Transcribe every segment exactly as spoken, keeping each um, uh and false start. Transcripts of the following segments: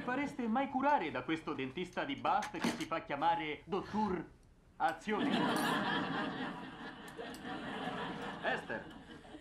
fareste mai curare da questo dentista di Bath che si fa chiamare Dottor Azione. Esther.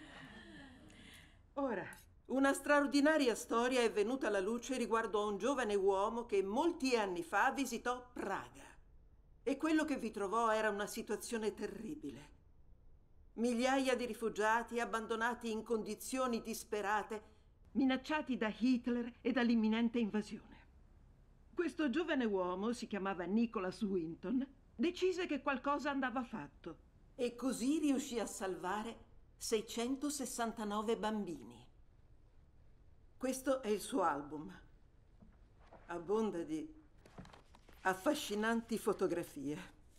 Ora, una straordinaria storia è venuta alla luce riguardo a un giovane uomo che molti anni fa visitò Praga. E quello che vi trovò era una situazione terribile. Migliaia di rifugiati abbandonati in condizioni disperate, minacciati da Hitler e dall'imminente invasione. Questo giovane uomo, si chiamava Nicholas Winton, decise che qualcosa andava fatto. E così riuscì a salvare seicentosessantanove bambini. Questo è il suo album. Abbonda di affascinanti fotografie.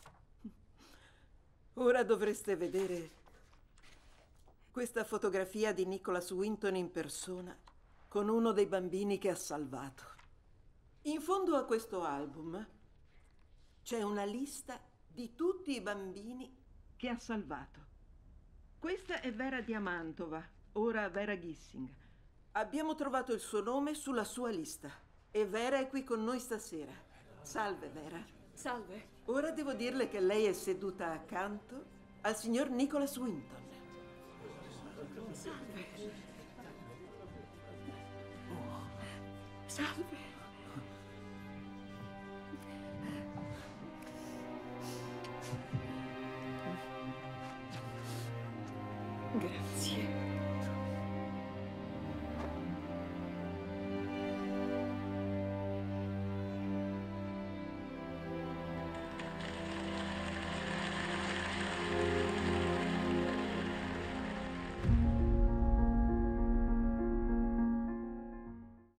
Ora dovreste vedere questa fotografia di Nicholas Winton in persona con uno dei bambini che ha salvato. In fondo a questo album c'è una lista di tutti i bambini che ha salvato. Questa è Vera Diamantova, ora Vera Gissing. Abbiamo trovato il suo nome sulla sua lista e Vera è qui con noi stasera. Salve, Vera. Salve. Ora devo dirle che lei è seduta accanto al signor Nicholas Winton. Salve. Oh. Salve. Grazie.